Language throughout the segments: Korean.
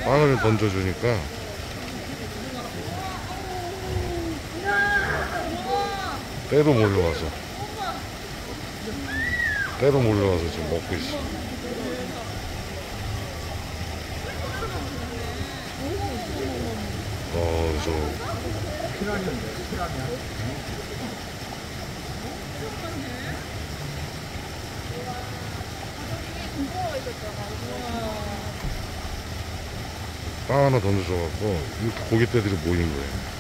빵을 던져주니까 때로 몰려와서 지금 먹고 있어. 그래서 빵 하나 던져줘갖고 이렇게 고깃대들이 모인 거예요.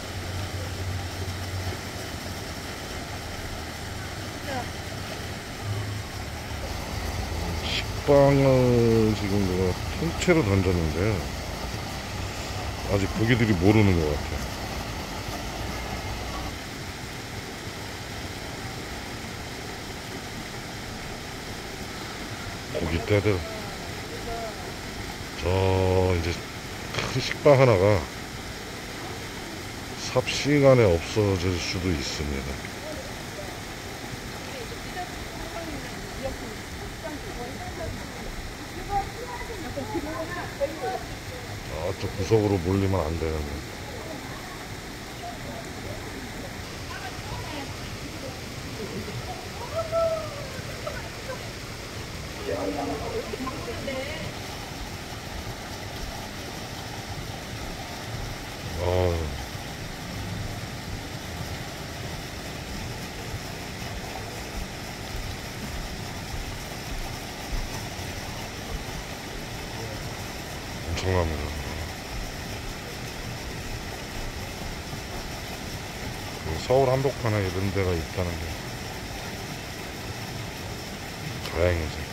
식빵을 지금 내가 통째로 던졌는데요. 아직 고기들이 모르는 것 같아요. 고깃대들 저 이제 큰 식빵 하나가 삽시간에 없어질 수도 있습니다. 저쪽 구석으로 몰리면 안 되는데. 엄청납니다. 서울 한복판에 이런 데가 있다는 게 다행이지.